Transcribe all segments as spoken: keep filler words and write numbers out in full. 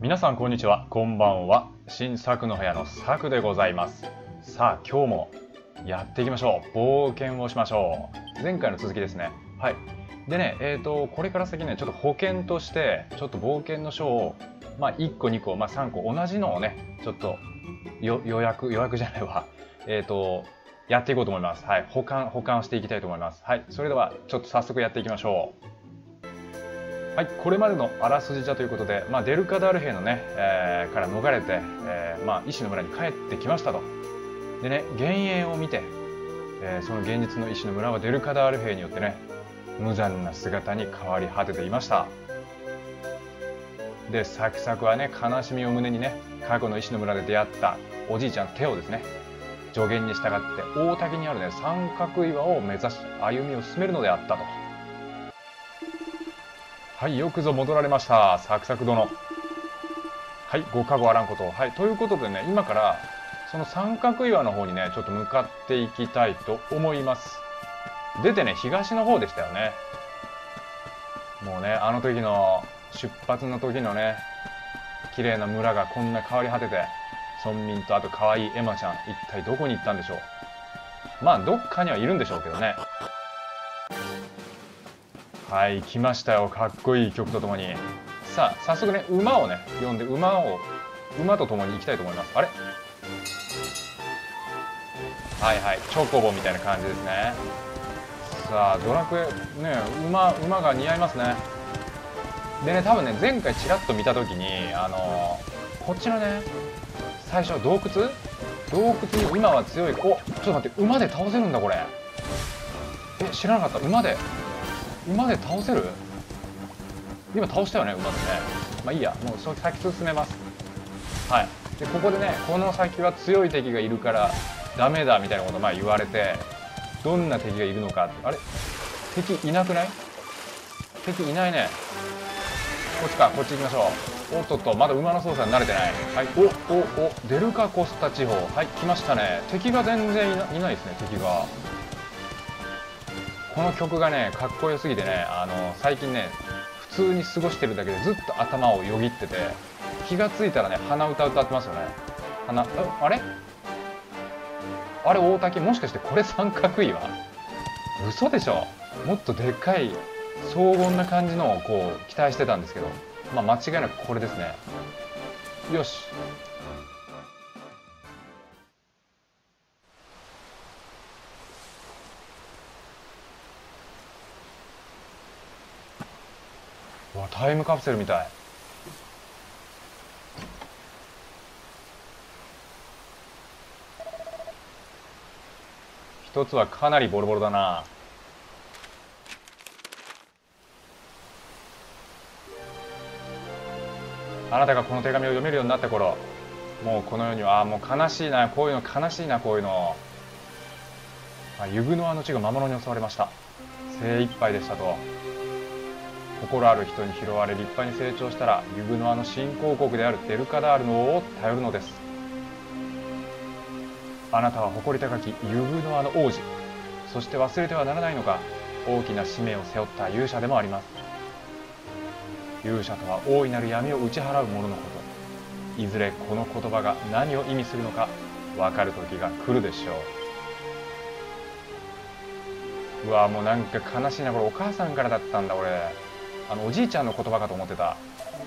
皆さんこんにちは、こんばんは。新作の部屋の作でございます。さあ今日もやっていきましょう。冒険をしましょう。前回の続きですね。はい。でね、えーとこれから先ね、ちょっと保険としてちょっと冒険の書をまあいっこにこ、まあ、さんこ同じのをねちょっと予約予約じゃないわ。えーとやっていこうと思います。はい。保管保管していきたいと思います。はい。それではちょっと早速やっていきましょう。はい、これまでのあらすじじゃということで、まあ、デルカダール兵のね、えー、から逃れて、えーまあ、医師の村に帰ってきましたと。でね、幻影を見て、えー、その現実の医師の村はデルカダール兵によってね、無残な姿に変わり果てていました。で、サクサクはね、悲しみを胸にね、過去の医師の村で出会ったおじいちゃんテオですね、助言に従って大滝にあるね、三角岩を目指し歩みを進めるのであったと。はい、よくぞ戻られました、サクサク殿。はい、ご加護あらんこと。はい、ということでね、今からその三角岩の方にね、ちょっと向かっていきたいと思います。出てね、東の方でしたよね。もうね、あの時の出発の時のね、綺麗な村がこんな変わり果てて、村民とあと可愛いエマちゃん、一体どこに行ったんでしょう。まあ、どっかにはいるんでしょうけどね。はい、来ましたよ。かっこいい曲とともに。さあ、早速ね、馬をね、呼んで、馬を、馬とともに行きたいと思います。あれはいはい、チョコボみたいな感じですね。さあ、ドラクエ、ね、馬、馬が似合いますね。でね、多分ね、前回ちらっと見たときに、あのー、こっちのね、最初、洞窟洞窟に今は強い、お、ちょっと待って、馬で倒せるんだ、これ。え、知らなかった、馬で。馬で倒せる？今倒したよね、馬でね。まあいいや、もう先進めます。はい。で、ここでね、この先は強い敵がいるからダメだみたいなことをまあ言われて、どんな敵がいるのか。あれ？敵いなくない？敵いないね。こっちか、こっち行きましょう。おっとっと、まだ馬の操作に慣れてない。はい。お、お、お、デルカコスタ地方。はい、来ましたね。敵が全然いな、いないですね、敵が。この曲がね、かっこよすぎてね、あの、最近ね、普通に過ごしてるだけでずっと頭をよぎってて、気がついたらね、鼻歌歌ってますよね。鼻、あ、あれあれ大滝、もしかしてこれ三角岩？嘘でしょ。もっとでっかい荘厳な感じのをこう期待してたんですけど、まあ間違いなくこれですね。よし。うわ、タイムカプセルみたい。一つはかなりボロボロだな。あなたがこの手紙を読めるようになった頃、もうこの世には、あ、もう悲しいな、こういうの悲しいな、こういうの。あ、ユグノアの地が魔物に襲われました。精一杯でしたと。心ある人に拾われ立派に成長したら、ユグノアの新興国であるデルカダールの王を頼るのです。あなたは誇り高きユグノアの王子、そして忘れてはならないのが大きな使命を背負った勇者でもあります。勇者とは大いなる闇を打ち払う者のこと。いずれこの言葉が何を意味するのか分かる時が来るでしょう。うわ、もうなんか悲しいな。これお母さんからだったんだ。俺あのおじいちゃんの言葉かと思ってた。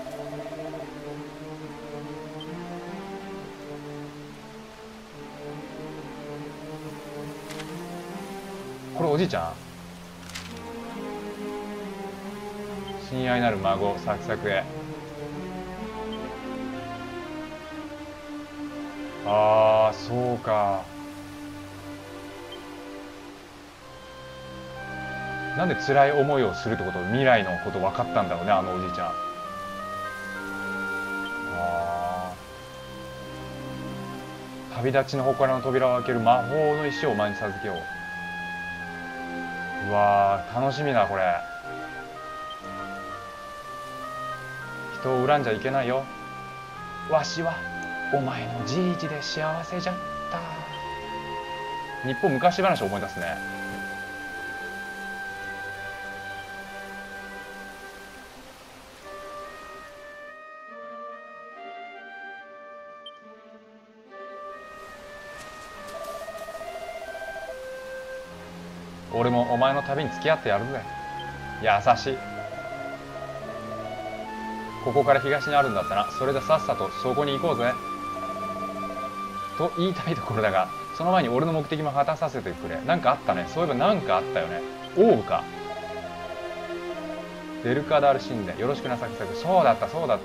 これおじいちゃん？親愛なる孫サクサクへ。ああ、そうか。なんで辛い思いをするってこと、未来のこと分かったんだろうね、あのおじいちゃん。ああ、旅立ちの祠の扉を開ける魔法の石をお前に授けよう。うわー、楽しみだこれ。人を恨んじゃいけないよ。わしはお前のじいじで幸せじゃった。日本昔話を思い出すね。 俺もお前の旅に付き合ってやるぜ。優しい。ここから東にあるんだったな。それでさっさとそこに行こうぜと言いたいところだが、その前に俺の目的も果たさせてくれ。なんかあったね。そういえばなんかあったよね。オーブか。デルカダール神殿。よろしくな、サクサク。そうだった、そうだった。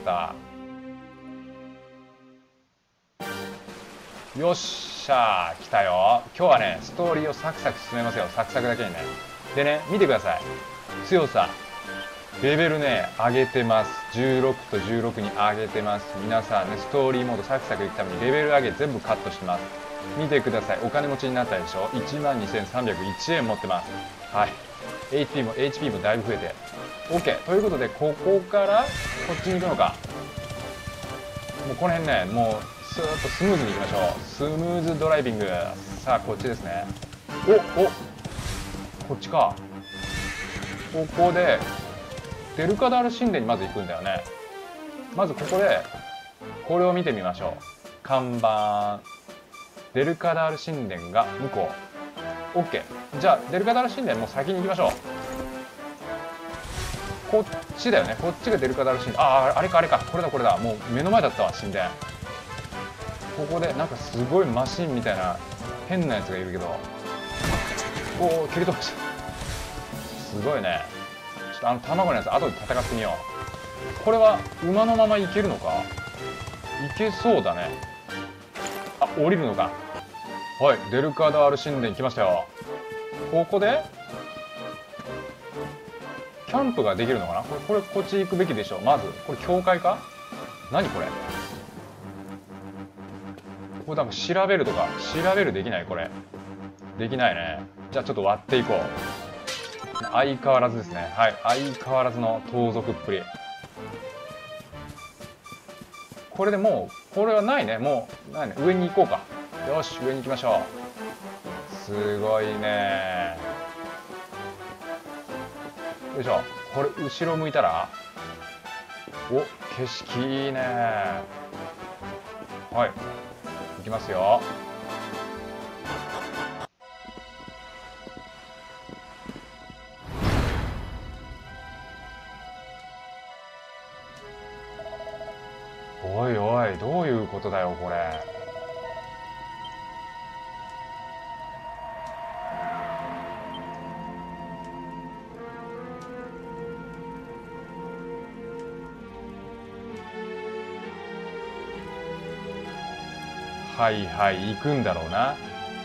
よっしゃー、来たよ。今日はね、ストーリーをサクサク進めますよ。サクサクだけにね。でね、見てください。強さ。レベルね、上げてます。じゅうろくとじゅうろくに上げてます。皆さんね、ストーリーモードサクサクいくためにレベル上げ全部カットしてます。見てください。お金持ちになったでしょ。いちまんにせんさんびゃくいちえん持ってます。はい。エイチピー も エイチピー もだいぶ増えて。OK。ということで、ここからこっちに行くのか。もうこの辺ね、もうスーッとスムーズに行きましょう。スムーズドライビング。さあ、こっちですね。おおこっちか。ここで、デルカダール神殿にまず行くんだよね。まずここで、これを見てみましょう。看板。デルカダール神殿が向こう。OK。じゃあ、デルカダール神殿もう先に行きましょう。こっちだよね。こっちがデルカダール神殿。ああ、あれかあれか。これだこれだ。もう目の前だったわ、神殿。ここで、なんかすごいマシンみたいな変なやつがいるけど。おお、蹴り飛ばした。すごいね。ちょっとあの卵のやつ、後で戦ってみよう。これは馬のままいけるのか。いけそうだね。あ、降りるのか。はい、デルカダール神殿来ましたよ。ここでキャンプができるのかな。これ、これこっち行くべきでしょ。まずこれ教会か。何これ。これなんか調べるとか調べるできない。これできないね。じゃあちょっと割っていこう。相変わらずですね。はい、相変わらずの盗賊っぷり。これでもうこれはないね。もうないね。上に行こうか。よし、上に行きましょう。すごいね。よいしょ。これ後ろ向いたら、お、景色いいね。はい、行きますよ。おいおい、どういうことだよこれ。はいはい、行くんだろうな。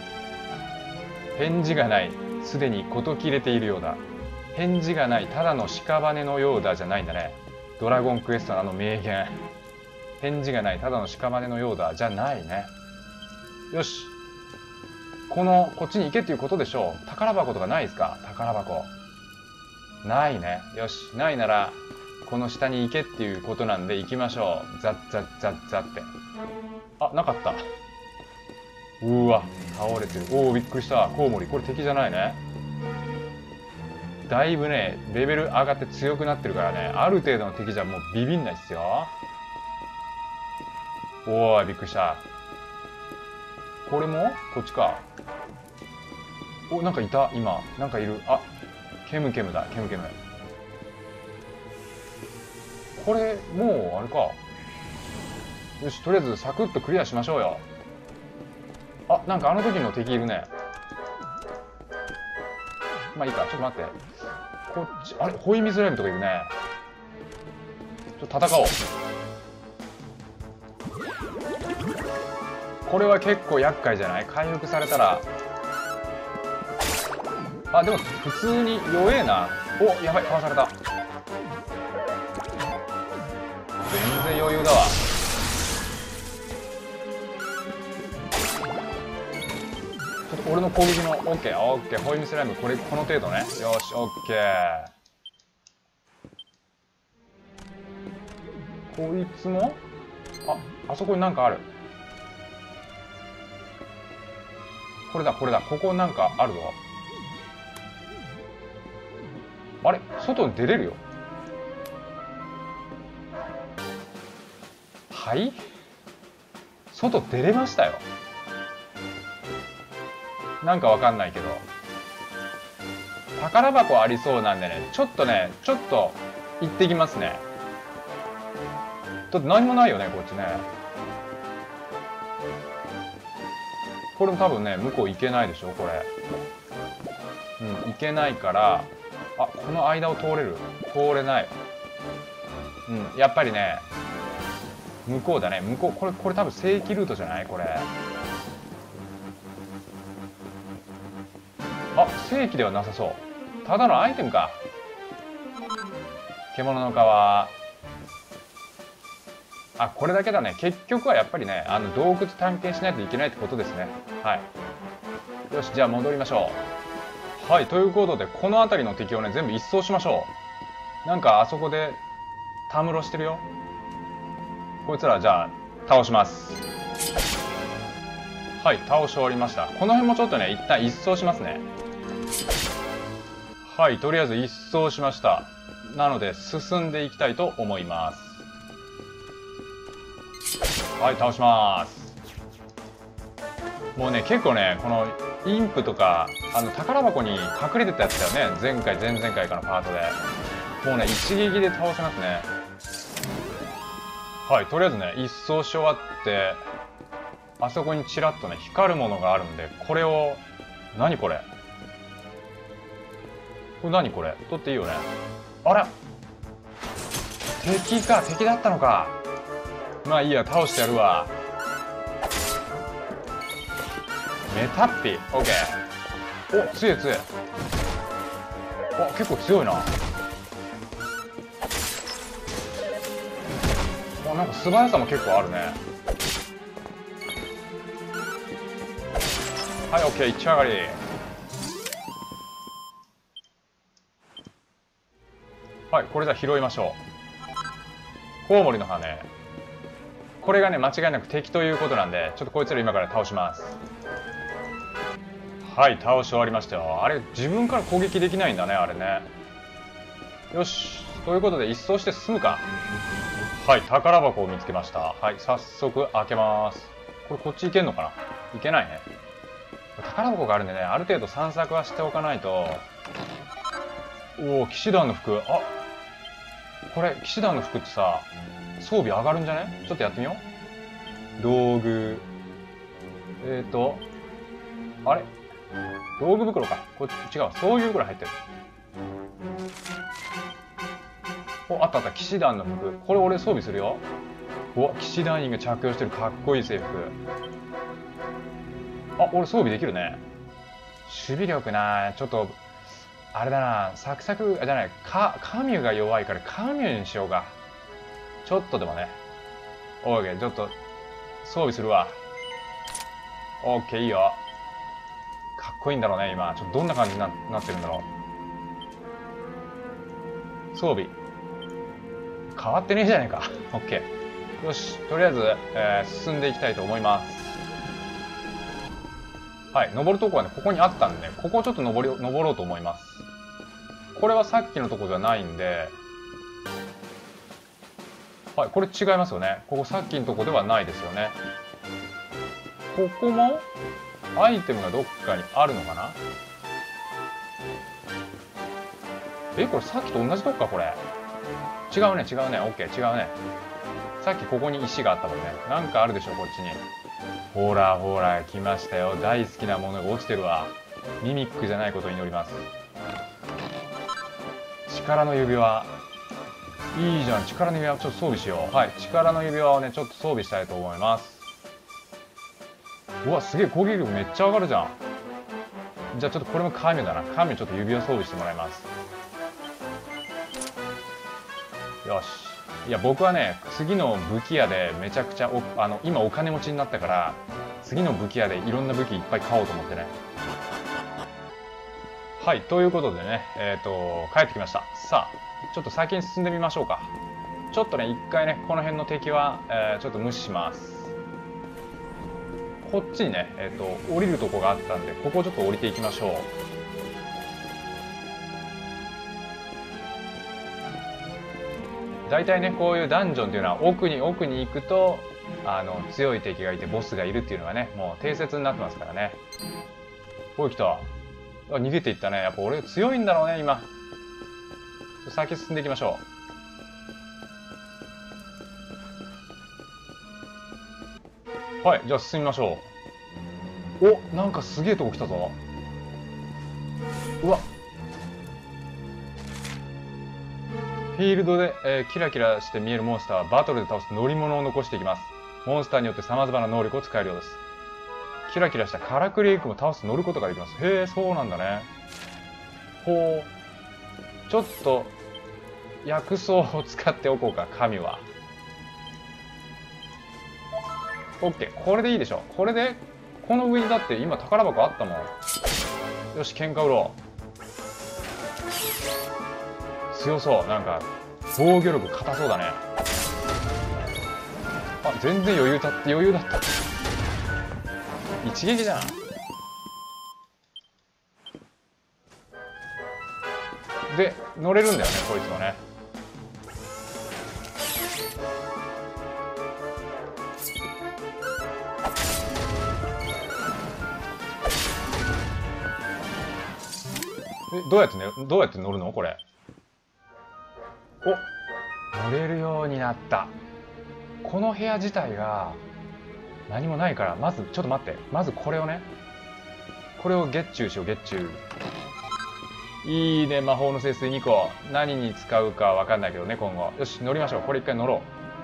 返事がない。すでに事切れているようだ。返事がない。ただの屍のようだじゃないんだね。ドラゴンクエストのあの名言。返事がない。ただの屍のようだじゃないね。よし。この、こっちに行けっていうことでしょう。宝箱とかないですか。宝箱。ないね。よし。ないなら、この下に行けっていうことなんで行きましょう。ザッザッザッザッって。あ、なかった。うわ、倒れてる。おお、びっくりした。コウモリ。これ敵じゃないね。だいぶね、レベル上がって強くなってるからね。ある程度の敵じゃもうビビんないっすよ。おお、びっくりした。これもこっちか。お、なんかいた今。なんかいる。あ、ケムケムだ。ケムケム。これ、もう、あれか。よし、とりあえずサクッとクリアしましょうよ。あ、なんかあの時の敵いるね。まあいいか、ちょっと待って。こっち、あれ、ホイミスライムとかいるね。ちょっと戦おう。これは結構厄介じゃない。回復されたら。あ、でも普通に弱えな。お、やばい、かわされた。全然余裕だわ。ちょっと俺の攻撃の OK、OK、ホイミスライム、これ、この程度ね。よし、OK。こいつも、あ、あそこになんかある。これだ、これだ、ここなんかあるぞ。あれ、外に出れるよ。はい、外出れましたよ。なんかわかんないけど。 宝箱ありそうなんでね、ちょっとねちょっと行ってきますね。だって何もないよねこっちね。これも多分ね向こう行けないでしょこれ。うん行けないから、あこの間を通れる？通れない。うんやっぱりね向こうだね。向こうこれこれ多分正規ルートじゃないこれ。あ正規ではなさそう。ただのアイテムか。獣の皮。あこれだけだね。結局はやっぱりねあの洞窟探検しないといけないってことですね。はいよしじゃあ戻りましょう。はいということでこの辺りの敵をね全部一掃しましょう。なんかあそこでたむろしてるよ。こいつらじゃあ倒します。はい倒し終わりました。この辺もちょっとね一旦一掃しますね。はいとりあえず一掃しました。なので進んでいきたいと思います。はい倒します。もうね結構ねこのインプとかあの宝箱に隠れてたやつだよね。前回前々回かのパートでもうね一撃で倒せますね。はいとりあえずね一掃し終わって、あそこにちらっとね光るものがあるんで、これを何これこれ何これ取っていいよね。あら敵か。敵だったのか。まあいいや倒してやるわ。メタッピオッケー。お強い強い。お結構強いな。おなんか素早さも結構あるね。はいオッケー一丁上がり。はいこれじゃあ拾いましょう。コウモリの羽。これがね間違いなく敵ということなんで、ちょっとこいつら今から倒します。はい倒し終わりましたよ。あれ自分から攻撃できないんだねあれね。よしということで一掃して進むか。はい宝箱を見つけました。はい早速開けます。これこっち行けんのかな。行けないね。宝箱があるんでねある程度散策はしておかないと。おお騎士団の服。あこれ騎士団の服ってさ装備上がるんじゃね。ちょっとやってみよう。道具えっ、ー、とあれ道具袋か。こっち違う装備袋入ってる。おあったあった。騎士団の服これ俺装備するよ。お騎士団員が着用してるかっこいい制服。あ俺装備できるね。守備力なちょっとあれだな。サクサクじゃないかカミュが弱いからカミュにしようか。ちょっとでもね。オーケーちょっと装備するわ。オーケーいいよ。かっこいいんだろうね今。ちょっとどんな感じに な, なってるんだろう。装備変わってねえじゃねえか。オッケーよしとりあえず、えー、進んでいきたいと思います。はい登るとこはねここにあったんで、ここをちょっと登り登ろうと思います。これはさっきのとこじゃないんで、はいこれ違いますよね。ここさっきのとこではないですよね。ここもアイテムがどっかにあるのかな。えこれさっきと同じとこか。これ違うね違うね。オッケー違うね。さっきここに石があったもんね。なんかあるでしょこっちに。ほらほら来ましたよ。大好きなものが落ちてるわ。ミミックじゃないことを祈ります。力の指輪いいじゃん。力の指輪ちょっと装備しよう。はい力の指輪をねちょっと装備したいと思います。うわすげえ攻撃力めっちゃ上がるじゃん。じゃあちょっとこれも神だな。神ちょっと指輪装備してもらいます。よしいや僕はね次の武器屋でめちゃくちゃおあの今お金持ちになったから、次の武器屋でいろんな武器いっぱい買おうと思ってね。はいということでねえっ、ー、と帰ってきました。さあちょっと先に進んでみましょうか。ちょっとね一回ねこの辺の敵は、えー、ちょっと無視します。こっちにねえっ、ー、と降りるとこがあったんで、ここちょっと降りていきましょう。大体ねこういうダンジョンっていうのは奥に奥に行くとあの強い敵がいてボスがいるっていうのがねもう定説になってますからね。おい来た。 あ、逃げていったね。やっぱ俺強いんだろうね、今。先進んでいきましょう。はい、じゃあ進みましょう。お、なんかすげえとこ来たぞ。うわ。フィールドで、えー、キラキラして見えるモンスターはバトルで倒す乗り物を残していきます。モンスターによって様々な能力を使えるようです。キラキラしたカラクリエイクも倒すと乗ることができます。へえ、そうなんだね。ほう。ちょっと、薬草を使っておこうか、神は。オッケー。これでいいでしょ。これで、この上にだって今宝箱あったもん。よし、喧嘩売ろう。強そう。なんか、防御力硬そうだね。あ、全然余裕だって、余裕だった。一撃じゃん。で、乗れるんだよね、こいつはね。え、どうやってね、どうやって乗るのこれ。お、乗れるようになった。この部屋自体が何もないから、まずちょっと待って、まずこれをね、これをゲッチューしよう。ゲッチュー。いいね、魔法の聖水にこ。何に使うかわかんないけどね、今後。よし、乗りましょう。これ一回乗ろ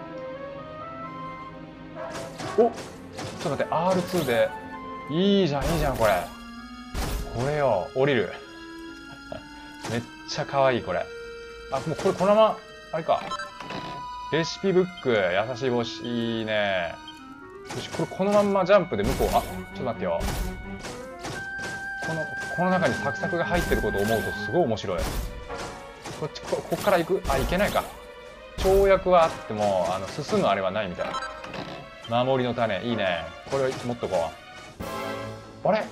う。お、ちょっと待って、 アールツー でいいじゃん、いいじゃん、これ。これよ、降りる。めっちゃ可愛い、これ。あ、もうこれこのまま、あれか。レシピブック、優しい帽子、いいね。よし、これこのまんまジャンプで向こう、あ、ちょっと待ってよ。この、この中にサクサクが入ってることを思うとすごい面白い。こっち、こ、こっから行く、あ、行けないか。跳躍はあっても、あの、進むあれはないみたいな。守りの種、いいね。これを持っとこう。あれ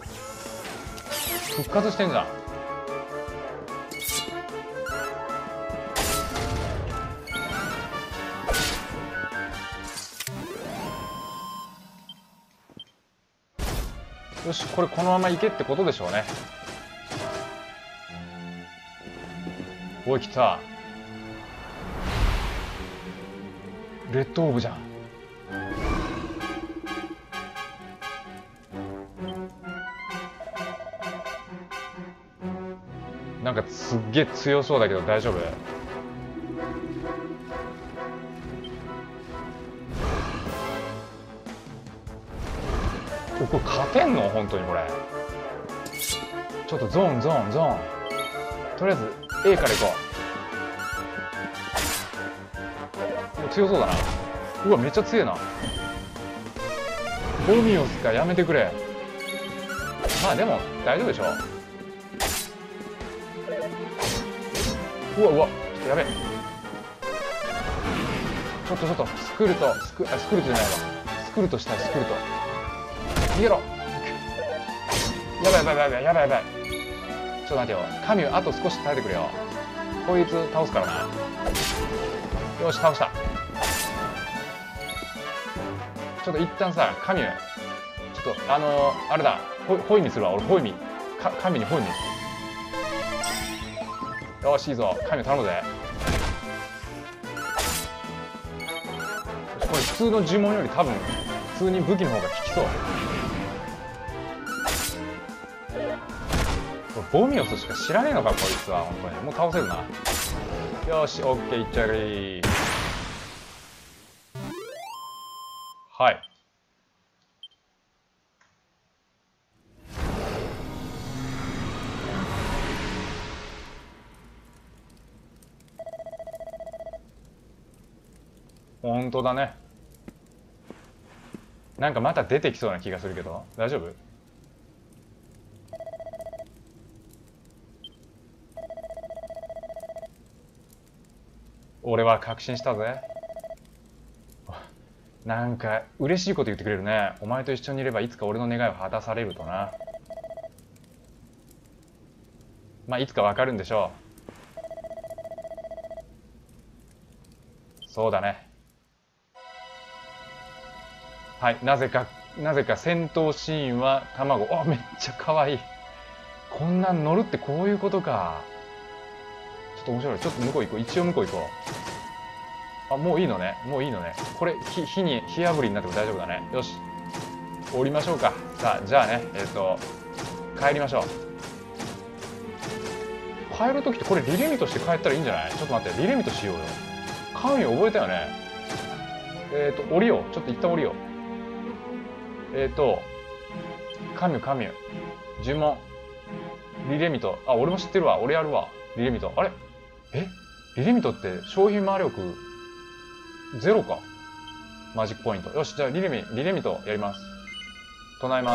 復活してんじゃん。よし、これこのまま行けってことでしょうね。おい、来た。レッドオーブじゃん。なんかすっげえ強そうだけど大丈夫？お、これ勝てんの？本当にこれ。ちょっとゾーンゾーンゾーン。とりあえず A から行こう。強そうだな。うわ、めっちゃ強いな。ボミオスか、やめてくれ。まあでも大丈夫でしょ。うわうわ、ちょっとやべえ。ちょっとちょっとスクルトスクあスクルトじゃないわ。スクルトしたい。スクルト逃げろ。やばいやばいやばいやばいやばい。ちょっと待てよ。神あと少し耐えてくれよ。こいつ倒すからな。よし、倒した。ちょっと一旦さ、神ちょっとあのー、あれだ、ホイホイミするわ。俺ホイミか神にホイミ。よし、いいぞ。神頼むぜ。これ普通の呪文より多分普通に武器の方が効きそう。これボミオスしか知らねえのかこいつは。本当にもう倒せるな。よし、オッケー、いっちゃえ。はい。本当だね。なんかまた出てきそうな気がするけど大丈夫？俺は確信したぜ。なんか嬉しいこと言ってくれるね。お前と一緒にいればいつか俺の願いを果たされるとな。まあいつかわかるんでしょう。そうだね。はい、なぜかなぜか戦闘シーンは卵。あ、めっちゃ可愛い。 こんなん乗るってこういうことか。ちょっと面白い。ちょっと向こう行こう。一応向こう行こう。あ、もういいのね。もういいのね。これ、火、火に、火炙りになっても大丈夫だね。よし。降りましょうか。さあ、じゃあね、えっと、帰りましょう。帰るときってこれリレミトして帰ったらいいんじゃない？ちょっと待って、リレミトしようよ。神覚えたよね。えっと、降りよう。ちょっと一旦降りよう。えっと、神ュ、神ュ。呪文。リレミト。あ、俺も知ってるわ。俺やるわ。リレミト。あれえリレミトって商品魔力ゼロか。マジックポイント。よし、じゃあリレミ、リレミトやります。唱えます。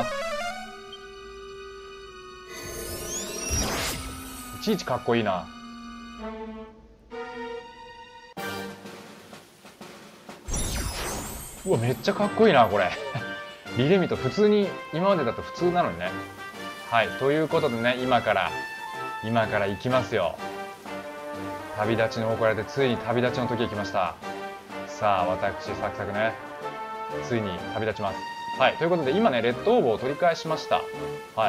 いちいちかっこいいな。うわ、めっちゃかっこいいな、これ。リレミト、普通に、今までだと普通なのにね。はい、ということでね、今から、今から行きますよ。旅立ちの誇られて、ついに旅立ちの時が来ました。さあ、私、サクサクね、ついに旅立ちます。はい、ということで、今ね、レッドオーブを取り返しました。はい。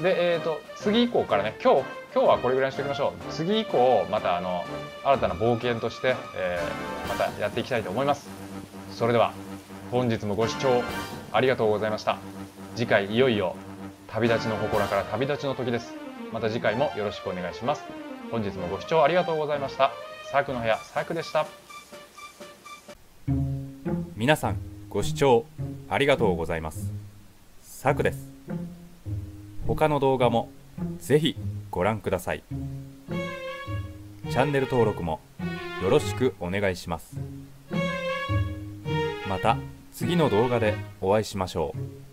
で、えっと、次以降からね、今日、今日はこれぐらいにしておきましょう。次以降、また、あの、新たな冒険として、えー、またやっていきたいと思います。それでは、本日もご視聴ありがとうございました。次回、いよいよ、旅立ちの祠から旅立ちの時です。また次回もよろしくお願いします。本日もご視聴ありがとうございました。サークの部屋、サークでした。 皆さんご視聴ありがとうございます。サクです。他の動画もぜひご覧ください。チャンネル登録もよろしくお願いします。また次の動画でお会いしましょう。